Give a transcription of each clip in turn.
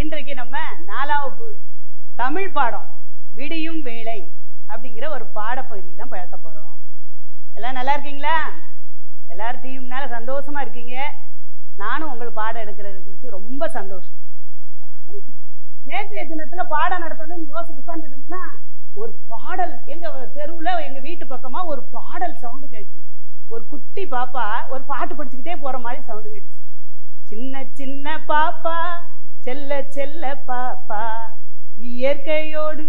இன்றைக்கு நம்ம 4வது தமிழ் பாடம் விடியும் வேளை அப்படிங்கிற ஒரு பாடப்பகுதி தான் பழக்க போறோம். எல்லாம் நல்லா இருக்கீங்களா? எல்லாரும் டிவி முன்னால சந்தோஷமா இருக்கீங்க. நானும் உங்களுக்கு பாடம் எடுக்கிறது குறித்து ரொம்ப சந்தோஷம். நேற்றைய தினத்துல பாடம் நடத்தணும்னு யோசிச்சு உட்காந்துருந்தா ஒரு பாடல் எங்க தெருவுல எங்க வீட்டு பக்கமா ஒரு பாடல் சவுண்டு கேட்கும். ஒரு குட்டி பாப்பா ஒரு பாட்டு படிச்சுக்கிட்டே போற மாதிரி சவுண்டு கேட்டுச்சு. சின்ன சின்ன பாப்பா செல்ல செல்ல பாப்பா இயற்கையோடு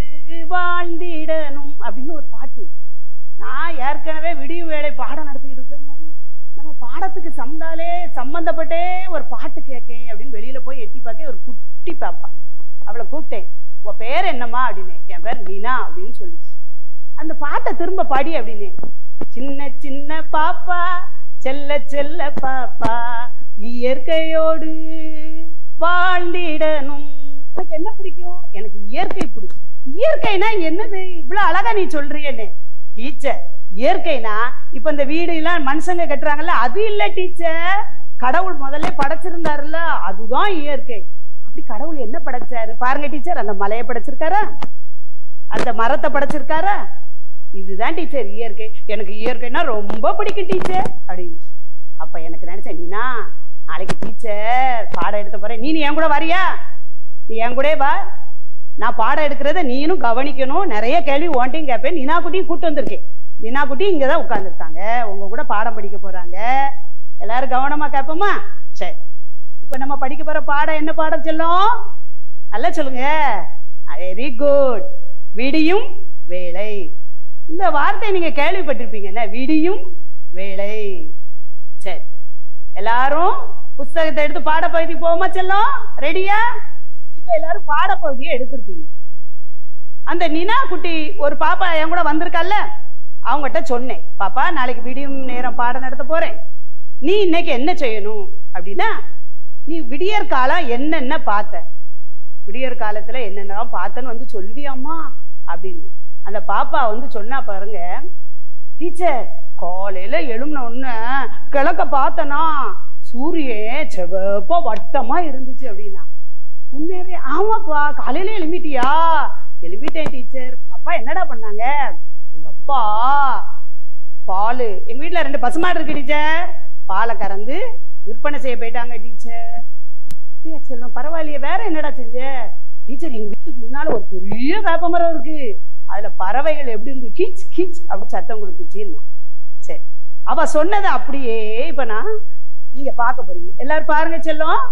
வாழ்ந்திடணும் அப்படின்னு ஒரு பாட்டு. நான் ஏற்கனவே விடியும் வேளை பாடம் நடத்திக்கிட்டு இருக்கிற மாதிரி நம்ம பாடத்துக்கு சம்பந்தப்பட்டே ஒரு பாட்டு கேட்கேன் அப்படின்னு வெளியில போய் எட்டி பார்க்க ஒரு குட்டி பாப்பா. அவளை கூப்பிட்டேன், உன் பேர் என்னம்மா அப்படின்னு. என் பேர் மீனா அப்படின்னு சொல்லிச்சு. அந்த பாட்டை திரும்ப பாடி அப்படின்னு. சின்ன சின்ன பாப்பா செல்ல செல்ல பாப்பா இயற்கையோடு வாழ்ந்திடணும். எனக்கு என்ன பிடிக்கும்? எனக்கு இயற்கை பிடிக்கும். இயற்கைனா என்னது இவ்வளவு அழகா நீ சொல்றியன்னு. டீச்சர், இயற்கைனா இப்ப இந்த வீடு எல்லாம் மனுஷங்க கட்டுறாங்கல்ல, அது இல்ல டீச்சர். கடவுள் முதல்ல படைச்சிருந்தாருல்ல, அதுதான் இயற்கை. அப்படி கடவுள் என்ன படைச்சாரு பாருங்க டீச்சர். அந்த மலையை படைச்சிருக்காரா, அந்த மரத்தை படைச்சிருக்காரா? இதுதான் டீச்சர் இயற்கை. எனக்கு இயற்கைன்னா ரொம்ப பிடிக்கும் டீச்சர் அப்படின்னு. அப்ப எனக்கு நினைச்சேன், நீனா நாளைக்கு டீச்சர் பாடம் எடுத்த போறேன், நீ என் கூட வரியா? நீ என் கூட வா, நான் பாடம் எடுக்கிறத நீனும் கவனிக்கணும். நிறைய கேள்வி ஓன்ட்டையும் கேட்பேன். நீனா குட்டியும் கூட்டு வந்திருக்கேன். நீனா குட்டி இங்கதான் உட்கார்ந்துருக்காங்க, உங்க கூட பாடம் படிக்க போறாங்க. எல்லாரும் கவனமா கேட்போமா? சரி, இப்ப நம்ம படிக்க போற பாடம் என்ன பாடம் சொல்லும்? நல்லா சொல்லுங்க. Very good. விடியும் வேளை. இந்த வார்த்தையை நீங்க கேள்விப்பட்டிருப்பீங்க என்ன? விடியும் வேளை. சரி, எல்லாரும் புத்தகத்தை எடுத்து பாடப்பகுதிக்கு போவோமா செல்லும்? ரெடியா? இப்ப எல்லாரும் பாடப்பகுதியை எடுத்திருப்பீங்க. அந்த நினா குட்டி ஒரு பாப்பா என் கூட வந்திருக்கல்ல, அவங்ககிட்ட சொன்னேன், பாப்பா நாளைக்கு விடியும் நேரம் பாடம் நடத்த போறேன், நீ இன்னைக்கு என்ன செய்யணும் அப்படின்னா, நீ விடியற் காலம் என்னென்ன பார்த்த, விடியற் காலத்துல என்னென்ன பார்த்தன்னு வந்து சொல்வியாம்மா அப்படின்னு. அந்த பாப்பா வந்து சொன்னா பாருங்க, டீச்சர் காலையில எழும்பின உடனே கிழக்க பார்த்தனா சூரியன் செவப்பா வட்டமா இருந்துச்சு அப்படின்னா. உண்மையாவே? ஆமாப்பா. காலையில எழும்பிட்டியா? எழுப்பிட்டேன் டீச்சர். உங்க அப்பா என்னடா பண்ணாங்க? உங்க அப்பா பால், எங்க வீட்டுல 2 பசுமாடு இருக்கு டீச்சர், பாலை கறந்து விற்பனை செய்ய போயிட்டாங்க டீச்சர். அப்படியா செல்லும், பரவாயில்லையே. வேற என்னடா செஞ்ச? டீச்சர் எங்க வீட்டுக்கு முன்னால ஒரு பெரிய வேப்பமரம் இருக்கு, அதுல பறவைகள் எப்படி இருந்து கீச் கீச் அப்படி சத்தம் கொடுத்துச்சுன்னா. சரி, அவ சொன்னதை அப்படியே இப்ப நீங்க பார்க்க போறீங்க. எல்லாரும் பாருங்க செல்லும்.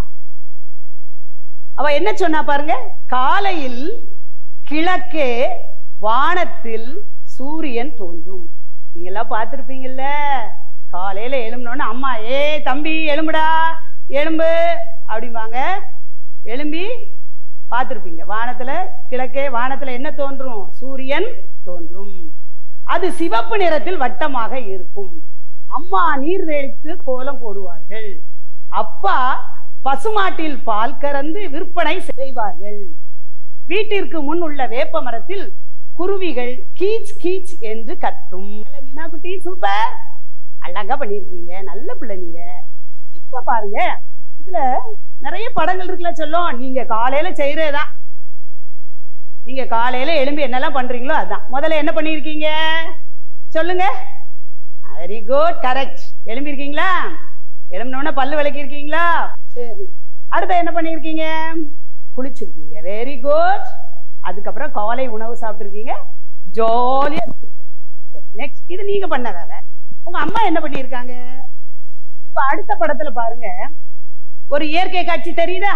அவ என்ன சொன்னா பாருங்க, காலையில் கிழக்கே வானத்தில் சூரியன் தோன்றும். நீங்க எல்லாம் பார்த்திருப்பீங்கல்ல, காலையில எழும்பினோன்னு அம்மா ஏ தம்பி எழும்புடா எழும்பு அப்படிம்பாங்க. எழும்பி பார்த்திருப்பீங்க. வானத்துல கிழக்கே வானத்துல என்ன தோன்றும்? சூரியன் தோன்றும். அது சிவப்பு நிறத்தில் வட்டமாக இருக்கும். அம்மா நீர் தெளித்து கோலம் போடுவார்கள். அப்பா பசுமாட்டில் பால் கறந்து விற்பனை செய்வார்கள். வீட்டிற்கு முன் உள்ள வேப்ப மரத்தில் குருவிகள் கீச் கீச் என்று கத்தும். நீனா குட்டி சூப்பர், அழகா பண்ணிருக்கீங்க, நல்ல பிள்ளை நீங்க. இப்ப பாருங்க, இதுல நிறைய படங்கள் இருக்குல்ல சொல்லும். நீங்க காலையில செய்யறதுதான், நீங்க காலையில எழும்பி என்னெல்லாம் பண்றீங்களோ அதான். முதல்ல என்ன பண்ணிருக்கீங்க சொல்லுங்க? Very good, correct. எழும்பி இருக்கீங்களா? எழும்பினோடனே பல்லு விளக்கிருக்கீங்களா? சரி, அடுத்த என்ன பண்ணிருக்கீங்க? குளிச்சிருக்கீங்க. Very good. அதுக்கப்புறம் காலை உணவு சாப்பிட்டுருக்கீங்க, ஜாலியா. சரி, நெக்ஸ்ட் இது நீங்க பண்ண வேலை. உங்க அம்மா என்ன பண்ணிருக்காங்க? இப்ப அடுத்த படத்துல பாருங்க, ஒரு இயற்கை காட்சி தெரியுதா?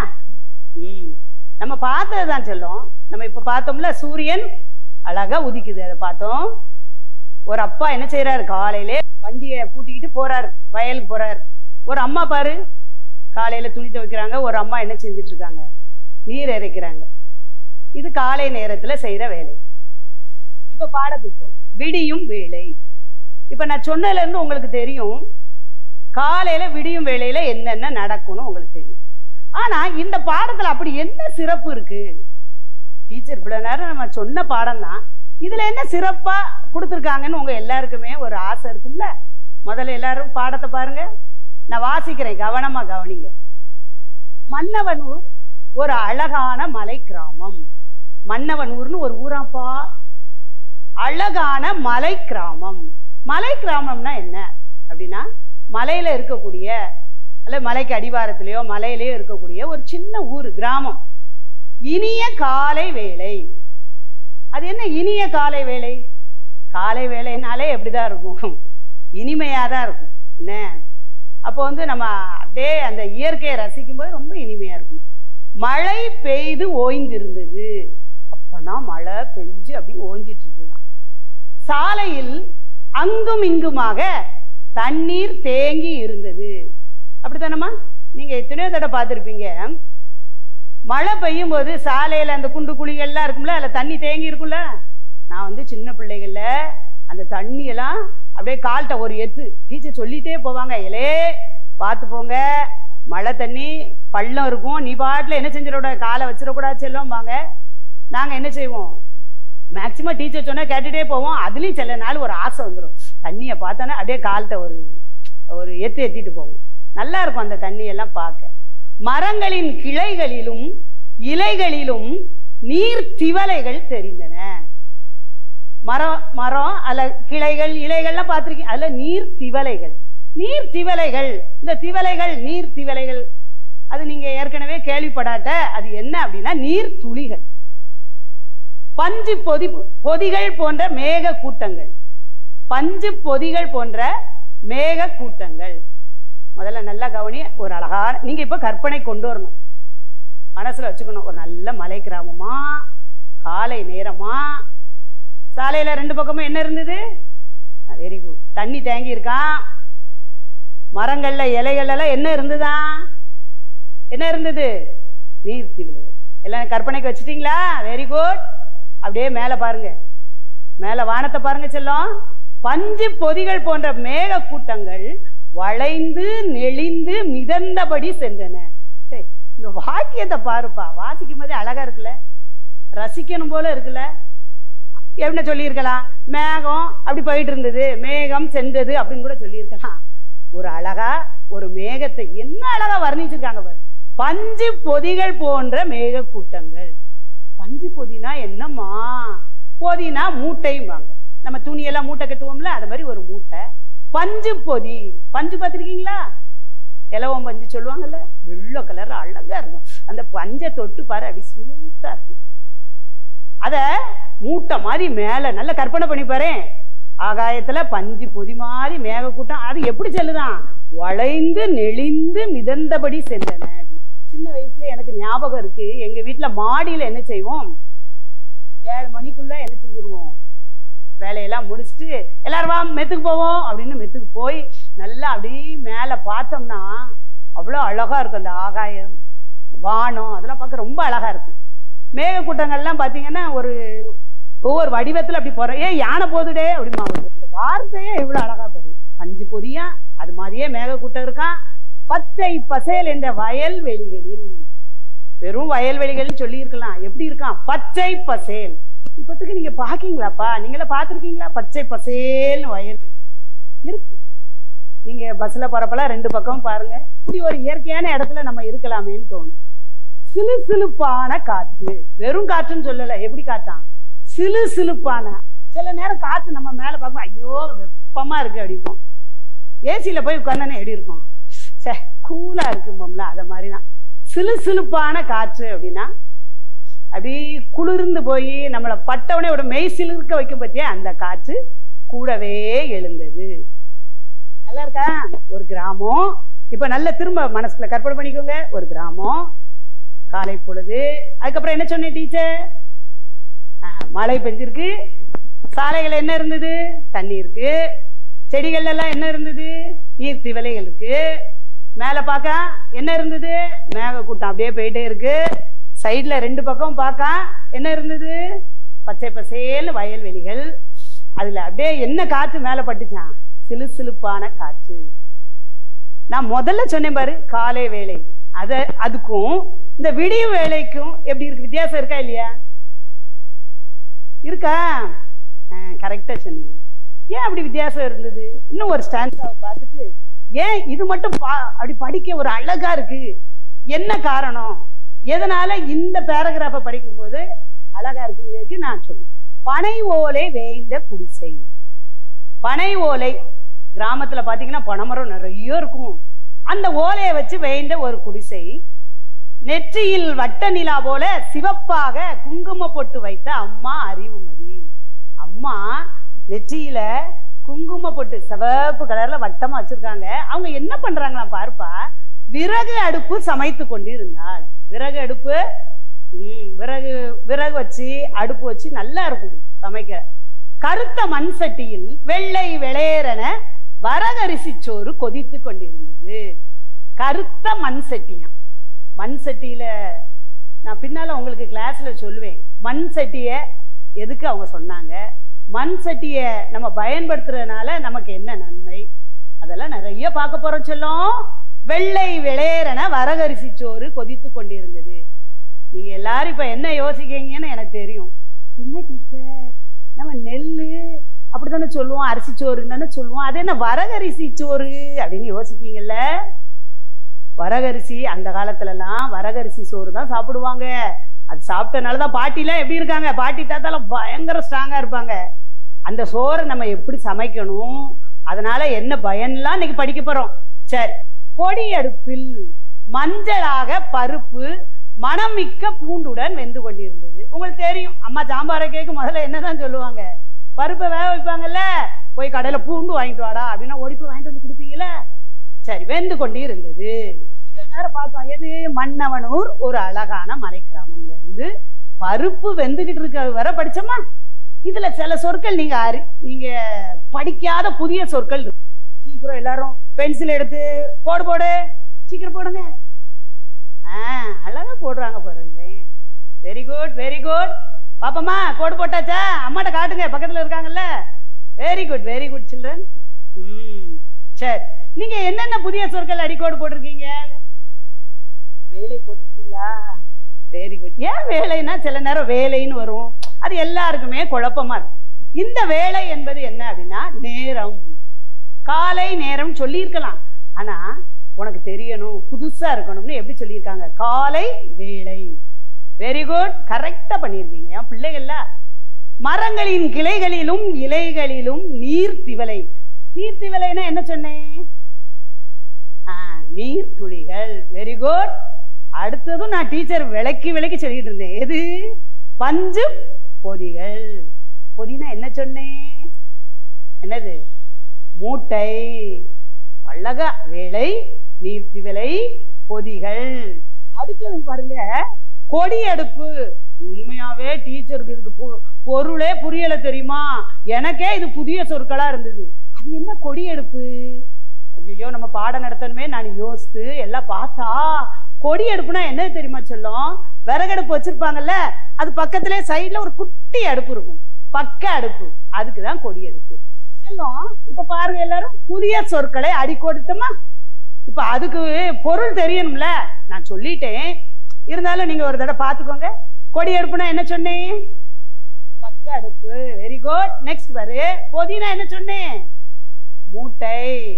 நம்ம பார்த்ததுதான் சொல்லும். நம்ம இப்ப பார்த்தோம்ல, சூரியன் அழகா உதிக்குது, அதை பார்த்தோம். ஒரு அப்பா என்ன செய்யறாரு, காலையிலே வண்டியை பூட்டிக்கிட்டு போறாரு, வயலுக்கு போறாரு. ஒரு அம்மா பாரு, காலையில துணி துவைக்கிறாங்க. ஒரு அம்மா என்ன செஞ்சுட்டு இருக்காங்க? நீர் இறைக்கிறாங்க. இது காலை நேரத்துல செய்யற வேலை. இப்ப பாடத்திட்டம் விடியும் வேளை. இப்ப நான் சொன்னதுல இருந்து உங்களுக்கு தெரியும், காலையில விடியும் வேளையில என்னென்ன நடக்கும்னு உங்களுக்கு தெரியும். ஆனா இந்த பாடத்துல அப்படி என்ன சிறப்பு இருக்கு? டீச்சர் இவ்வளவு நேரம் நம்ம சொன்ன பாடம் தான், இதுல என்ன சிறப்பா கொடுத்துருக்காங்கன்னு உங்க எல்லாருக்குமே ஒரு ஆசை இருக்கும்ல. முதல்ல எல்லாரும் பாடத்தை பாருங்க, நான் வாசிக்கிறேன், கவனமா கவனிங்க. மன்னவனூர் ஒரு அழகான மலை கிராமம். மன்னவனூர்னு ஒரு ஊராப்பா, அழகான மலை கிராமம். மலை கிராமம்னா என்ன அப்படின்னா, மலையில இருக்கக்கூடிய அல்ல மலைக்கு அடிவாரத்திலேயோ மலையிலேயோ இருக்கக்கூடிய ஒரு சின்ன ஊர், கிராமம். இனிய காலை வேலை. அது என்ன இனிய காலை வேலை? காலை வேலைனாலே எப்படிதான் இருக்கும், இனிமையா தான் இருக்கும் என்ன. அப்போ வந்து நம்ம அப்படியே அந்த இயற்கையை ரசிக்கும் போது ரொம்ப இனிமையா இருக்கும். மழை பெய்து ஓய்ந்திருந்தது. அப்பனா மழை பெஞ்சு அப்படி ஓய்ஞ்சிட்டு இருக்குதான். சாலையில் அங்கும் இங்குமாக தண்ணீர் தேங்கி இருந்தது. அப்படித்தானம்மா? நீங்க எத்தனையோ தடவை பார்த்துருப்பீங்க, மழை பெய்யும் போது சாலையில அந்த குண்டு குழிகள்லாம் இருக்கும்ல, அதுல தண்ணி தேங்கி இருக்கும்ல. நான் வந்து சின்ன பிள்ளைகள்ல அந்த தண்ணி எல்லாம் அப்படியே கால்கிட்ட ஒரு எத்து டீச்சர் சொல்லிட்டே போவாங்க, எலே பார்த்து போங்க, மழை தண்ணி பள்ளம் இருக்கும், நீ பாட்டில் என்ன செஞ்சிடக்கூட காலை வச்சிடக்கூடாது செல்லும்பாங்க. நாங்கள் என்ன செய்வோம், மேக்சிமம் டீச்சர் சொன்னால் கேட்டுகிட்டே போவோம். அதுலேயும் சில நாள் ஒரு ஆசை வந்துடும், தண்ணியை பார்த்தோன்னா அப்படியே கால்கிட்ட ஒரு எத்திட்டு போவோம். நல்லா இருக்கும் அந்த தண்ணியெல்லாம் பார்க்க. மரங்களின் கிளைகளிலும் இலைகளிலும் நீர் திவலைகள் தெரிந்தன. மரம் அல்ல கிளைகள் இலைகள்லாம் பார்த்துருக்கீங்க, அதுல நீர் திவலைகள். நீர் திவலைகள், இந்த திவலைகள் நீர் திவலைகள் அது நீங்க ஏற்கனவே கேள்விப்படாட்ட, அது என்ன அப்படின்னா நீர் துளிகள். பஞ்சு பொதிகள் போன்ற மேக கூட்டங்கள். பஞ்சு பொதிகள் போன்ற மேக கூட்டங்கள். முதல்ல நல்லா கவனி, ஒரு அழகான, நீங்க இப்ப கற்பனை கொண்டு வரணும், மனசுல வச்சுக்கணும். ஒரு நல்ல மலை கிராமமா, காலை நேரமா, சாலையில ரெண்டு பக்கமும் என்ன இருந்தது, வெரி குட், தண்ணி தேங்கி இருக்கான். மரங்கள்ல இலைகள் எல்லாம் என்ன இருந்ததா, என்ன இருந்தது, நீர் திவலைகள். எல்லாம் கற்பனைக்கு வச்சுட்டீங்களா? Very good. அப்படியே மேல பாருங்க, மேல வானத்தை பாருங்க செல்லம். பஞ்சு பொதிகள் போன்ற மேக கூட்டங்கள் வளைந்து நெளிந்து மிதந்தபடி சென்றன. சரி, இந்த வாக்கியத்தை பாருப்பா, வாசிக்கும் போதே அழகா இருக்குல்ல, ரசிக்கணும் போல இருக்குல்ல. என்ன சொல்லியிருக்கலாம், மேகம் அப்படி போயிட்டு இருந்தது, மேகம் சென்றது அப்படின்னு கூட சொல்லியிருக்கலாம். ஒரு அழகா ஒரு மேகத்தை என்ன அழகா வர்ணிச்சிருக்காங்க பாரு. பஞ்சு பொதிகள் போன்ற மேக கூட்டங்கள். பஞ்சு பொதினா என்னம்மா, பொதினா மூட்டையும்பாங்க. நம்ம துணியெல்லாம் மூட்டை கட்டுவோம்ல, அது மாதிரி ஒரு மூட்டை. பஞ்சு பொதி, பஞ்சு பார்த்துருக்கீங்களா? இலவம் பஞ்சு சொல்லுவாங்கல்ல, வெள்ளை கலர் அழகா இருக்கும். அந்த பஞ்சை தொட்டு பாரு, அப்படி ஸ்மூத்தா இருக்கும். அத மூட்டை மாதிரி மேல நல்ல கற்பனை பண்ணி பாரு, ஆகாயத்துல பஞ்சு பொதி மாதிரி மேக கூட்டம். அது எப்படி செல்லுதான், வளைந்து நெளிந்து மிதந்தபடி சென்றன. சின்ன வயசுல எனக்கு ஞாபகம் இருக்கு, எங்க வீட்டுல மாடியில என்ன செய்வோம், 7 மணிக்குள்ள என்ன செஞ்சிருவோம், வேலையெல்லாம் முடிச்சுட்டு எல்லாரும் வா மெத்துக்கு போவோம் அப்படின்னு மெத்துக்கு போய் நல்லா அப்படியே மேல பார்த்தோம்னா அவ்வளோ அழகா இருக்கும். அந்த ஆகாயம், வானம், அதெல்லாம் பார்க்க ரொம்ப அழகா இருக்கு. மேக கூட்டங்கள்லாம் பார்த்தீங்கன்னா ஒவ்வொரு வடிவத்தில் அப்படி போற, யானை போதுடே அப்படிமா வருது. அந்த வார்த்தையே எவ்வளோ அழகா போகுது. பஞ்சு பொதியா அது மாதிரியே மேக கூட்டம் இருக்கான். பச்சை பசேல் என்ற வயல்வெளிகளில், வெறும் வயல்வெளிகள் சொல்லி இருக்கலாம், எப்படி இருக்கான், பச்சை பசேல். இப்பத்துக்கு நீங்க பாக்கீங்களாப்பா, நீங்கள பாத்துருக்கீங்களா பச்சை பசேல்னு வயல்வெளி இருக்கு? நீங்க பஸ்ல போறப்பெல்லாம் 2 பக்கம் பாருங்க, இப்படி ஒரு இயற்கையான இடத்துல நம்ம இருக்கலாமேன்னு தோணும். சிலு சிலுப்பான காற்று, வெறும் காற்றுன்னு சொல்லல, எப்படி காத்தான், சிலு சிலுப்பான. சில நேரம் காற்று நம்ம மேல பார்க்கும், ஐயோ வெப்பமா இருக்கு அப்படிப்போம். ஏசியில போய் உட்கார்ந்தானே எப்படி இருக்கும், சே கூலா இருக்கும்போம்ல, அத மாதிரிதான் சிலு சிலுப்பான காற்று. அப்படின்னா அப்படி குளிர்ந்து போய் நம்மளை பட்டவனே ஒரு மெய் சிலிர்க்க வைக்கும் பத்தியா, அந்த காற்று கூடவே எழுந்தது. நல்லா இருக்கா? ஒரு கிராமம். இப்ப நல்ல திரும்ப மனசுல கற்பனை பண்ணிக்கோங்க, ஒரு கிராமம், காலை பொழுது. அதுக்கப்புறம் என்ன சொன்னேன் டீச்சர், மழை பெஞ்சிருக்கு, சாலைகள் என்ன இருந்தது, தண்ணி இருக்கு, செடிகள் எல்லாம் என்ன இருந்தது, நீர் திவலைகள் இருக்கு. மேல பார்க்க என்ன இருந்தது, மேக கூட்டம் அப்படியே போயிட்டே இருக்கு. சைட்ல 2 பக்கம் பார்க்க என்ன இருந்தது, பச்சை பசேல் வயல்வெளிகள். அதுல அப்படியே என்ன காற்று மேல பட்டுச்சான், சிலு சிலுப்பான காற்று. நான் முதல்ல சொன்னேன் பாரு, காலை வேலை, அதுக்கும் இந்த விடிய வேலைக்கும் எப்படி இருக்கு, வித்தியாசம் இருக்கா இல்லையா? இருக்கா? கரெக்டா சொன்னீங்க. ஏன் அப்படி வித்தியாசம் இருந்தது? இன்னும் ஒரு ஸ்டான்ஸாவை பார்த்துட்டு, ஏன் இது மட்டும் அப்படி படிக்க ஒரு அழகா இருக்கு, என்ன காரணம் எதனால இந்த பேராகிராஃபை படிக்கும்போது அழகா இருக்குதுக்கு நான் சொல்லுவேன். பனை ஓலை வேய்ந்த குடிசை. பனை ஓலை கிராமத்துல பாத்தீங்கன்னா பனைமரம் நிறைய இருக்கும். அந்த ஓலையை வச்சு வேய்ந்த ஒரு குடிசை. நெற்றியில் வட்ட நிலா போல சிவப்பாக குங்கும பொட்டு வைத்த அம்மா அறிவுமதி. அம்மா நெற்றியில குங்கும பொட்டு சிவப்பு கலர்ல வட்டமா வச்சிருக்காங்க. அவங்க என்ன பண்றாங்களா பாருப்பா, விறகு அடுப்பு சமைத்து கொண்டு இருந்தாள். விறகு அடுப்பு, விறகு வச்சு அடுப்பு வச்சு நல்லா இருக்கும் சமைக்க. கருத்த மண் சட்டியில் வெள்ளை வெளையரென வரகரிசி சோறு கொதித்து கொண்டிருந்தது. கருத்த மண் சட்டியாம். மண் சட்டியில நான் பின்னால உங்களுக்கு கிளாஸ்ல சொல்லுவேன் மண் சட்டிய எதுக்கு அவங்க சொன்னாங்க, மண் சட்டிய நம்ம பயன்படுத்துறதுனால நமக்கு என்ன நன்மை, அதெல்லாம் நிறைய பார்க்க போறோம் செல்லம். வெள்ளை வெளையரென வரகரிசி சோறு கொதித்து கொண்டிருந்தது. நீங்க எல்லாரும் இப்ப என்ன யோசிக்கீங்கன்னு எனக்கு தெரியும். என்ன டீச்சர், நம்ம நெல்லு அப்படித்தானே சொல்லுவோம், அரிசி சோறுன்னு தானே சொல்லுவோம், அது என்ன வரகரிசி சோறு அப்படின்னு யோசிக்கீங்கல்ல. வரகரிசி அந்த காலத்துல எல்லாம் வரகரிசி சோறு தான் சாப்பிடுவாங்க. அது சாப்பிட்டனாலதான் பாட்டிலாம் எப்படி இருக்காங்க, பாட்டி தாத்தாலாம் பயங்கர ஸ்ட்ராங்கா இருப்பாங்க. அந்த சோறை நம்ம எப்படி சமைக்கணும், அதனால என்ன பயன்லாம் இன்னைக்கு படிக்க போறோம். சரி, கொடி அடுப்பில் மஞ்சளாக பருப்பு மணமிக்க பூண்டுடன் வெந்து கொண்டிருந்தது. உங்களுக்கு தெரியும், அம்மா சாம்பாரை கேட்க முதல்ல என்னதான் சொல்லுவாங்க, பருப்பை வேக வைப்பாங்கல்ல, போய் கடையில பூண்டு வாங்கிட்டு வாடா அப்படின்னா ஓடிப்பு வாங்கிட்டு வந்து கொடுப்பீங்கள. சரி, வெந்து கொண்டு இருந்தது. இவ்வளவு நேரம் பார்த்தோம். எது? மன்னவனூர் ஒரு அழகான மலை கிராமம்ல இருந்து பருப்பு வெந்துகிட்டு இருக்க வர படிச்சோமா. இதுல சில சொற்கள் நீங்க படிக்காத புதிய சொற்கள் இருக்கும். சீக்கிரம் எல்லாரும் பென்சில் எடுத்து போடு போடு, சீக்கிரம் போடுங்க. அழகா போடுறாங்க பாருங்களேன். Very good very good. பாப்பமா கோடு போட்டாச்சா? அம்மாட்ட காட்டுங்க, பக்கத்துல இருக்காங்கல்ல. Very good children. சரி, நீங்க என்னென்ன புதிய சொற்கள் அடிக்கோடு போட்டிருக்கீங்க? வேலை போட்டிருக்கீங்களா? Very good. ஏன் வேலைன்னா சில நேரம் வேலைன்னு வரும், அது எல்லாருக்குமே குழப்பமா இருக்கும். இந்த வேலை என்பது என்ன அப்படின்னா நேரம், காலை நேரம் சொல்லியிருக்கலாம். ஆனா உனக்கு தெரியணும், புதுசா இருக்கணும்னு எப்படி சொல்லியிருக்காங்க? காலை வேலை. வெரி குட், கரெக்டா பண்ணியிருக்கீங்க என் பிள்ளைகள்ல. மரங்களின் கிளைகளிலும் இலைகளிலும் நீர் திவலை. நீர் திவலைன்னா என்ன சொன்னேன்? நீர் துளிகள். Very good. அடுத்ததும் நான் டீச்சர் விளக்கி சொல்லிட்டு இருந்தேன். எது? பஞ்சு பொதிகள். பொதினா என்ன சொன்னேன்? என்னது? மூட்டை. அழகா வேலை, நீர்த்திவலை, பொதிகள். அடுத்தது பாருங்க, கொடி அடுப்பு. உண்மையாவே டீச்சருக்கு இதுக்கு பொருளே புரியல தெரியுமா? எனக்கே இது புதிய சொற்களா இருந்தது. அது என்ன கொடி அடுப்பு? ஐயோ, நம்ம பாடம் நடத்தணுமே நான் யோசித்து எல்லாம் பார்த்தா, கொடி அடுப்புனா என்ன தெரியுமா சொல்லும்? விறகடுப்பு வச்சிருப்பாங்கல்ல, அது பக்கத்திலே சைட்ல ஒரு குட்டி அடுப்பு இருக்கும், பக்க அடுப்பு. அதுக்குதான் கொடி அடுப்பு சொல்லும். இப்ப பாருங்க, எல்லாரும் புதிய சொற்களை அடிக்கோடுத்தோமா. இப்ப அதுக்கு பொருள் தெரியணும்ல, நான் சொல்லிட்டேன், இருந்தாலும் நீங்க ஒரு தடவை பார்த்துக்கோங்க. கொடி அடுப்புனா என்ன சொன்னேன்? பக்க அடுப்பு. Very good. நெக்ஸ்ட் பாரு, பொதினா என்ன சொன்னேன்? மூட்டை.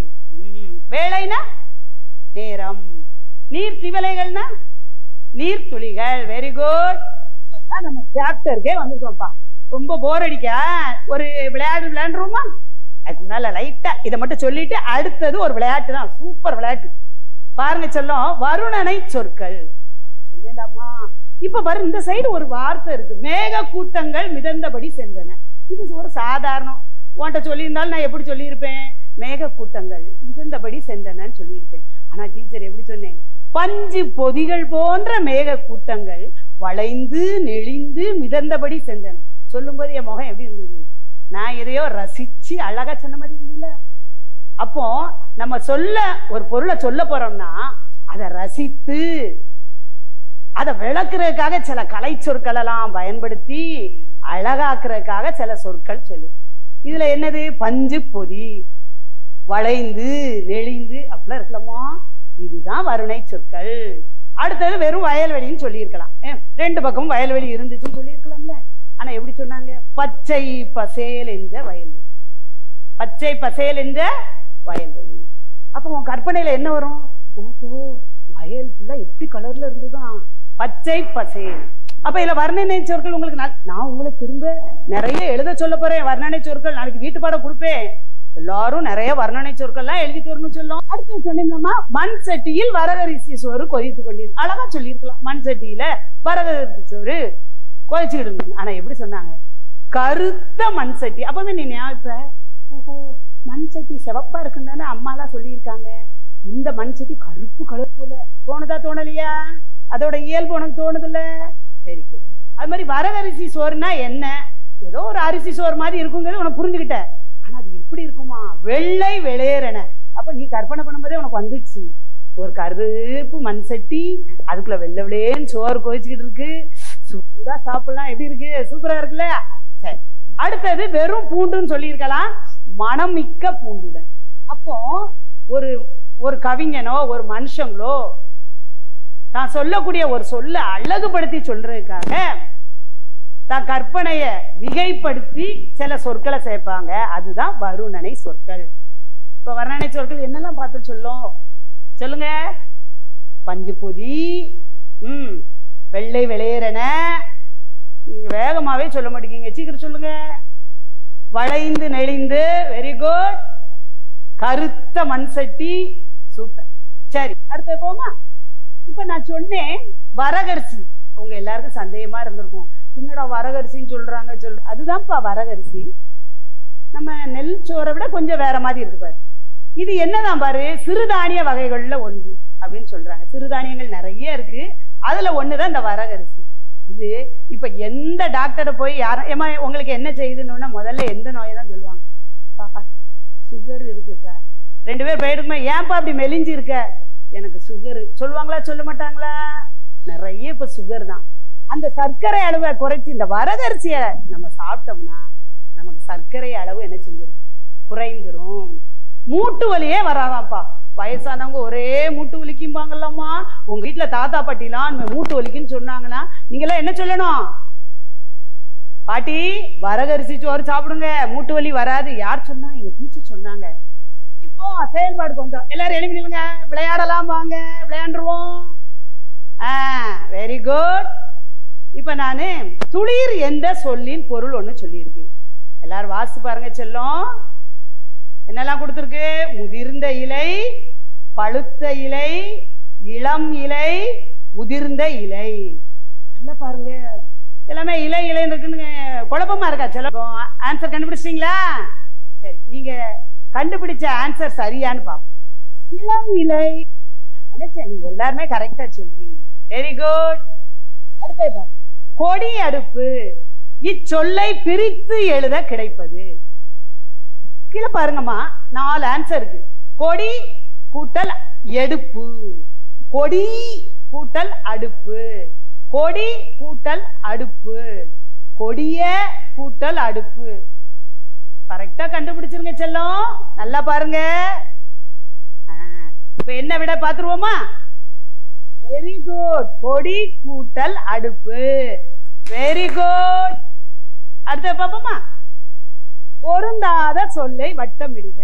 வேலைனா நேரம். நீர் திவலைகள்னா நீர் துளிகள். Very good. நம்ம சாப்டருக்கே வந்துட்டோம்ப்பா. ரொம்ப போர் அடிக்க ஒரு விளையாடுறோமா? அதுக்கு முன்னால லைட்டா இதை மட்டும் சொல்லிட்டு அடுத்தது ஒரு விளையாட்டு தான், சூப்பர் விளையாட்டு. பாருங்க சொல்லும், வருணனை சொற்கள். சொல்லலாமா? இப்ப பாரு, இந்த சைடு ஒரு வார்த்தை இருக்கு, மேக கூட்டங்கள் மிதந்தபடி சென்றன. இது ஒரு சாதாரணம். உன்கிட்ட சொல்லியிருந்தாலும் நான் எப்படி சொல்லியிருப்பேன்? மேக கூட்டங்கள் மிதந்தபடி சென்றனன்னு சொல்லியிருப்பேன். ஆனா டீச்சர் எப்படி சொன்னேன்? பஞ்சு பொதிகள் போன்ற மேக கூட்டங்கள் வளைந்து நெளிந்து மிதந்தபடி சென்றன. சொல்லும் போது என் முகம் எப்படி இருந்தது? நான் எதையோ ரசிச்சு அழகா சொன்ன மாதிரி இருந்ததுல. அப்போ நம்ம ஒரு பொருளை சொல்ல போறோம்னா அதை ரசித்து அதை விளக்குறதுக்காக சில கலை சொற்கள் எல்லாம் பயன்படுத்தி அழகாக்குறதுக்காக சில சொற்கள் சொல்லு. இதுல என்னது? பஞ்சு பொதி, வளைந்து நெளிந்து அப்படிலாம் இருக்கலாமா? இதுதான் வருணை சொற்கள். அடுத்தது வெறும் வயல்வெளின்னு சொல்லியிருக்கலாம். ரெண்டு பக்கமும் வயல்வெளி இருந்துச்சுன்னு சொல்லியிருக்கலாம்ல. ஆனா எப்படி சொன்னாங்க? பச்சை பசேல் என்ற வயல்வெளி. பச்சை பசேல் என்ற வயல்வெளி. அப்போ உன் கற்பனையில என்ன வரும்? ஓஹோ, வயல் ஃபுல்லா எப்படி கலர்ல இருந்துதான், பச்சை பசேல். அப்ப இதுல வர்ணனை சொற்கள் உங்களுக்கு நான் உங்களை திரும்ப நிறைய எழுத சொல்ல போறேன். வர்ணனை சொற்கள் நாளைக்கு வீட்டு பாடம் கொடுப்பேன். எல்லாரும் நிறைய வர்ணனை சொற்கள்லாம் எழுதிட்டு வரணும்னு சொல்லும். அடுத்து சொன்னீங்களா, மண் சட்டியில் வரகரிசி சோறு கொதித்து கொண்டிருக்கு. அழகா சொல்லியிருக்கலாம், மண் சட்டியில வரகரிசி சோறு கொதிச்சுக்கிட்டு இருந்தீங்க. ஆனா எப்படி சொன்னாங்க, கருத்த மண் சட்டி. அப்பவே நீ ஞாபகம், மண் சட்டி சிவப்பா இருக்குன்னு தானே அம்மாலாம் சொல்லியிருக்காங்க. இந்த மண் சட்டி கருப்பு கலர் போல தோணுதா தோணலையா? அதோட இயல்பு உனக்கு தோணுதுல்ல? Very good. அது மாதிரி வரகரிசி சோறுனா என்ன, ஏதோ ஒரு அரிசி சோறு மாதிரி இருக்குங்கிறது உனக்கு புரிஞ்சுக்கிட்ட. ஆனா அது எப்படி இருக்குமா, வெள்ளை வெளியேறன. அப்ப நீ கற்பனை பண்ணும்போதே உனக்கு வந்துச்சு, ஒரு கருப்பு மண் சட்டி, அதுக்குள்ள வெள்ளை வெளியேன்னு சோறு கொதிச்சுக்கிட்டு இருக்கு, சூடா சாப்பிடலாம், எப்படி இருக்கு, சூப்பரா இருக்குல்ல. சரி, அடுத்தது வெறும் பூண்டுன்னு சொல்லியிருக்கலாம், மனம் மிக்க பூண்டுடன். அப்போ ஒரு ஒரு கவிஞனோ ஒரு மனுஷங்களோ தான் சொல்லக்கூடிய ஒரு சொல்ல அழகுபடுத்தி சொல்றதுக்காக தான் கற்பனைய மிகைப்படுத்தி சில சொற்களை சேர்ப்பாங்க. அதுதான் வருணனை சொற்கள். இப்ப வர்ணனை சொற்கள் என்னெல்லாம் பார்த்து சொல்லும் சொல்லுங்க. பஞ்சு பொதி, வெள்ளை வெளியேறன. நீங்க வேகமாவே சொல்ல மாட்டேங்க, சீக்கிரம் சொல்லுங்க. வளைந்து நெளிந்து, வெரி குட். கருத்த மண் சட்டி, சூப்பர். சரி, அடுத்து போமா. இப்ப நான் சொன்னேன் வரகரிசி. உங்க எல்லாருக்கும் சந்தேகமா இருந்திருக்கும், என்னடா வரகரிசின்னு சொல்றாங்க அதுதான்ப்பா வரகரிசி. நம்ம நெல் சோறை விட கொஞ்சம் வேற மாதிரி இருக்கு பாரு. இது என்னதான் பாரு, சிறுதானிய வகைகள்ல ஒன்று அப்படின்னு சொல்றாங்க. சிறுதானியங்கள் நிறைய இருக்கு, அதுல ஒண்ணுதான் இந்த வரகரிசி. இது இப்ப எந்த டாக்டரை போய் யாரும் ஏமா உங்களுக்கு என்ன செய்யுதுன்னு முதல்ல எந்த நோயை தான் சொல்லுவாங்க, சுகர் இருக்கு சார். 2 பேர் போயிடுக்குமே, ஏன்பா அப்படி மெலிஞ்சு இருக்க, எனக்கு சுகர் சொல்லுவாங்களா சொல்ல மாட்டாங்களா? நிறைய இப்ப சுகர் தான். அந்த சர்க்கரை அளவை குறைச்சி இந்த வரகரிசியை நம்ம சாப்பிட்டோம்னா நமக்கு சர்க்கரை அளவு என்ன செஞ்சிடும், குறைந்துரும். மூட்டு வலியே வராதான்ப்பா. வயசானவங்க ஒரே மூட்டு வலிக்கும்பாங்கல்லம்மா. உங்க வீட்டுல தாத்தா பாட்டிலாம் மூட்டு வலிக்குன்னு சொன்னாங்கன்னா நீங்களாம் என்ன சொல்லணும், பாட்டி வரகரிசி சோறு சாப்பிடுங்க, மூட்டு வலி வராது. யார் சொன்னா? எங்க டீச்சர் சொன்னாங்க. இப்போ செயல்பாடு கொஞ்சம் எல்லாரும் எழுப்பிடுங்க, விளையாடலாம் வாங்க, விளையாண்டுருவோம். Very good. இப்ப நானு துளிர் என்ற சொல்லின் பொருள் ஒண்ணு சொல்லியிருக்கேன். எல்லாரும் வாசித்து பாருங்க செல்லம். என்னெல்லாம் கொடுத்துருக்கு? முதிர்ந்த இலை, பழுத்த இலை, இளம் இலை, உதிர்ந்த இலை. நல்லா பாருங்க, எல்லாமே இலை இலைன்னு இருக்குன்னு குழப்பமா இருக்கா? செல்லம் ஆன்சர் கண்டுபிடிச்சிட்டீங்களா? சரி, நீங்க கண்டுபிடிச்ச ஆன்சர் சரியான்னு பாப்போம். இளம் இலை நினைச்சேன், நீங்க எல்லாருமே கரெக்டா சொல்லுவீங்க. Very good. அடுத்த கொடி அடுப்பு. இச்சொல்லை பிரித்து எழுத கிடைப்பது. கீழே பாருங்கம்மா, 4 ஆன்சர் இருக்கு. கொடி கூட்டல் எடுப்பு, கொடி கூட்டல் அடுப்பு, கொடி கூட்டல் அடுப்பு, கொடிய கூட்டல் அடுப்பு. கரெக்டா கண்டுபிடிச்சிருங்க செல்லம். நல்லா பாருங்க. இப்ப என்ன விட பாத்துருவோமா? Very good. கொடி கூட்டல் அடுப்பு. Very good. அடுத்த பாப்போமா? பொருந்தாத சொல்லை வட்டமிடுக.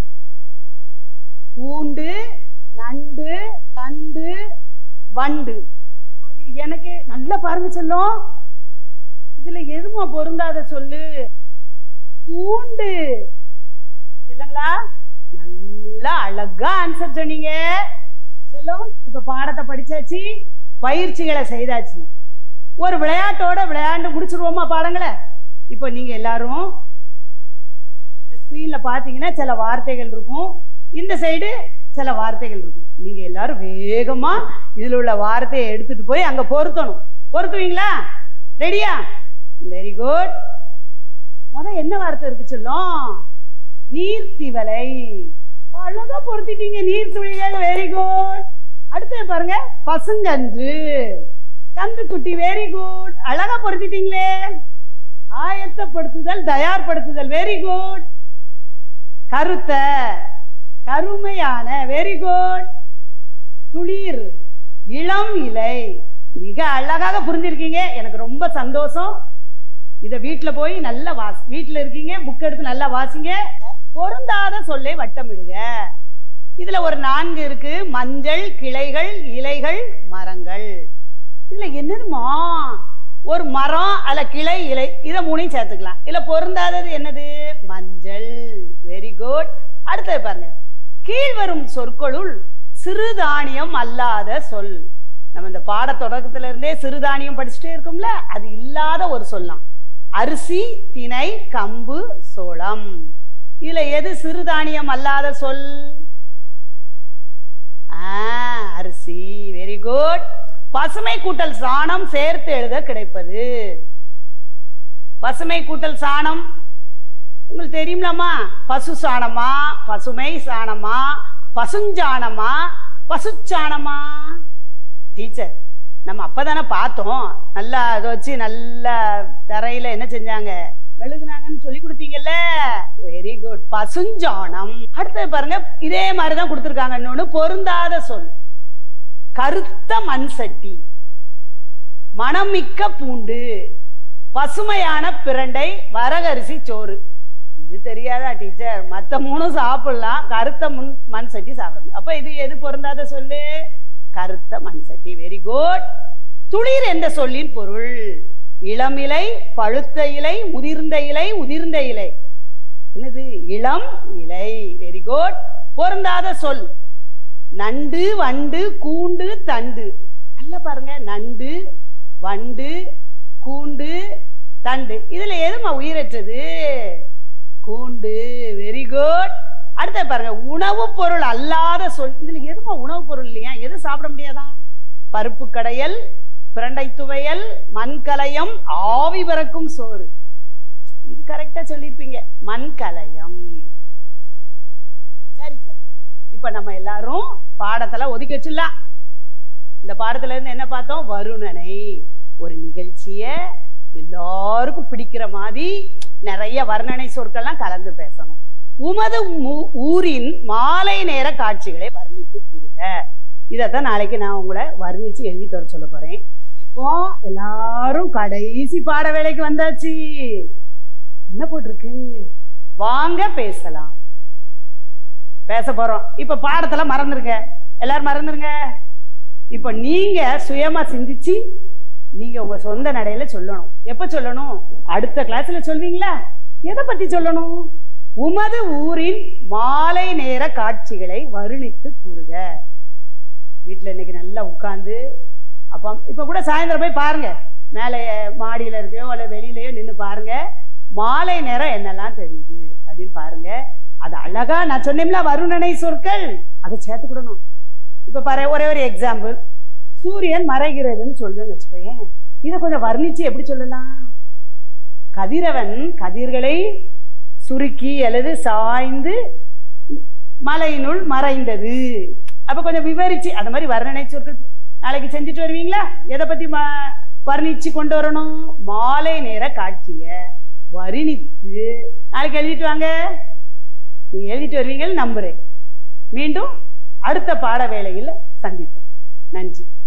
பூண்டு, நண்டு, தண்டு, வண்டு. எனக்கு நல்லா பாருங்க செல்லம், இதுல எதுமா பொருந்தாத சொல்லு? பூண்டு இல்லைங்களா? நல்லா அழகா ஆன்சர் சொன்னீங்க செல்லம். இப்ப பாடத்தை படிச்சாச்சு, பயிற்சிகளை செய்தாச்சு. ஒரு விளையாட்டோட விளையாண்டு முடிச்சிருவோமா பாடங்களை? இப்ப நீங்க எல்லாரும் ஸ்கிரீன்ல பாத்தீங்கன்னா சில வார்த்தைகள் இருக்கும், இந்த சைடு சில வார்த்தைகள் இருக்கும். நீங்க எல்லாரும் வேகமா இதுல உள்ள வார்த்தையை எடுத்துட்டு போய் அங்க பொருத்தணும். பொருத்துவீங்களா? ரெடியா? Very good. என்ன வார்த்தை இருக்கு சொல்லும்? நீர்த்திவலை. அழகா பொருத்திட்டீங்க, நீர்த்துளிகள். Very good. அடுத்து பாருங்க, பசுங்கன்று, கன்றுக்குட்டி. வெரி குட், அழகா பொருத்திட்டீங்களே. ஆயத்தப்படுத்துதல், தயார்படுத்துதல். Very good. கருத்த, கருமையான. Very good. துளிர், இளம் இலை. மிக அழகாக புரிஞ்சிருக்கீங்க, எனக்கு ரொம்ப சந்தோஷம். இத வீட்டுல போய் நல்லா வீட்டுல இருக்கீங்க, புக் எடுத்து நல்லா வாசிங்க. பொருந்தாத சொல்லை வட்டமிடுக. இதுல ஒரு 4 இருக்கு. மஞ்சள், கிளைகள், இலைகள், மரங்கள். இதுல என்னதுமா, ஒரு மரம் அல்ல கிளை இலை, இதை மூணையும் சேர்த்துக்கலாம். இதுல பொருந்தாதது என்னது? மஞ்சள். Very good. அடுத்தது பாருங்க, கீழ்வரும் சொற்களுள் சிறுதானியம் அல்லாத சொல். நம்ம இந்த பாட தொடக்கத்துல இருந்தே சிறுதானியம் படிச்சுட்டே இருக்கோம்ல, அது இல்லாத ஒரு சொல்லலாம். அரிசி, திணை, கம்பு, சோளம். இதுல எது சிறுதானியம் அல்லாத சொல்? அரிசி. Very good. பசுமை கூட்டல் சாணம் சேர்த்து எழுத கிடைப்பது. பசுமை கூட்டல் சாணம் உங்களுக்கு தெரியும்லாமா? பசு சாணமா, பசுமை சாணமா, பசுஞ்சாணமா, பசுச்சாணமா? டீச்சர் நம்ம அப்பதானே பார்த்தோம், நல்லா அதை வச்சு நல்லா தரையில என்ன செஞ்சாங்க, மெழுகுனாங்கன்னு சொல்லி கொடுத்தீங்கல்ல. Very good. பசுஞ்சாணம். அடுத்தது பாருங்க, இதே மாதிரிதான் கொடுத்துருக்காங்க. இன்னொன்னு பொருந்தாத சொல், கருத்த மண் சட்டி, மணமிக்க பூண்டு, பசுமையான பிரண்டை, வரகரிசி சோறு. இது தெரியாதா டீச்சர்? மத்த மூணும் சாப்பிடலாம், கருத்த மண் சட்டி சாப்பிடணும். அப்ப இது எது பொருந்தாத சொல்லு? கருத்த மண் சட்டி. Very good. துளிர் என்ற சொல்லின் பொருள் இளம் இலை, பழுத்த இலை, முதிர்ந்த இலை, உதிர்ந்த இலை. என்னது? இளம் இலை. Very good. பொருந்தாத சொல் நண்டு, வண்டு, கூண்டு, தண்டு. நல்ல பாருங்க, நண்டு, வண்டு, கூண்டு, தண்டு. இதுல எதுமா உயிரற்றது? கூண்டு. Very good. அடுத்த பாருங்க, உணவு பொருள் அல்லாத சொல். இதுல எதுமா உணவு பொருள் இல்லையா? எது சாப்பிட முடியாதான்? பருப்பு கடையல், பிரண்டை துவையல், மண்கலயம், ஆவி பறக்கும் சோறு. இது கரெக்டா சொல்லிருப்பீங்க, மண்கலயம். சரி சரி, இப்ப நம்ம எல்லாரும் பாடத்துல ஒதுக்கி வச்சிடலாம். இந்த பாடத்துல இருந்து என்ன பார்த்தோம்? வருணனை. ஒரு நிகழ்ச்சிய எல்லாருக்கும் பிடிக்கிற மாதிரி நிறைய வர்ணனை சொற்கள்லாம் கலந்து பேசணும். உமது ஊரின் மாலை நேர காட்சிகளை வர்ணித்து கூறுக. இதைத்தான் நாளைக்கு நான் உங்களை வர்ணிச்சு எழுதி தர சொல்ல போறேன். இப்போ எல்லாரும் கடைசி பாட வேலைக்கு வந்தாச்சு. என்ன போட்டிருக்கு? வாங்க பேசலாம். பேச போறோம். இப்ப பாடத்துல மறந்துருங்க, எல்லாரும் மறந்துருங்க. இப்ப நீங்க சுயமா சிந்திச்சு நீங்க உங்க சொந்த நடையில சொல்லணும். எப்ப சொல்லணும்? அடுத்த கிளாஸ்ல சொல்வீங்களா? எதை பத்தி சொல்லணும்? உமது ஊரின் மாலை நேர காட்சிகளை வர்ணித்து கூறுக. வீட்டுல இன்னைக்கு நல்லா உட்கார்ந்து, அப்ப இப்ப கூட சாயந்தரம் போய் பாருங்க, மேலே மாடியில இருக்கோ அல்ல வெளியிலயோ நின்று பாருங்க, மாலை நேரம் என்னெல்லாம் தெரியுது அப்படின்னு பாருங்க. அது அழகா நான் சொன்னேன்ல வருணனை சொற்கள், அதை சேர்த்துக்கிடணும். இப்ப பாரு, ஒரே ஒரு எக்ஸாம்பிள். சூரியன் மறைகிறதுன்னு சொல்லுன்னு வச்சுக்கோயேன். இதை கொஞ்சம் வர்ணிச்சு எப்படி சொல்லலாம்? கதிரவன் கதிர்களை சுருக்கி அல்லது சாய்ந்து மலையினுள் மறைந்தது. அப்ப கொஞ்சம் விவரிச்சு அந்த மாதிரி வர்ணனை சொற்கள் நாளைக்கு செஞ்சுட்டு வருவீங்களா? எதை பத்தி வர்ணிச்சு கொண்டு வரணும்? மாலை நேர காட்சிய வர்ணித்து நாளைக்கு எழுதிட்டு வாங்க. நீங்க எழுதிட்டு வருவீங்கன்னு நம்புறேன். மீண்டும் அடுத்த பாட வேளையில் சந்திப்போம். நன்றி.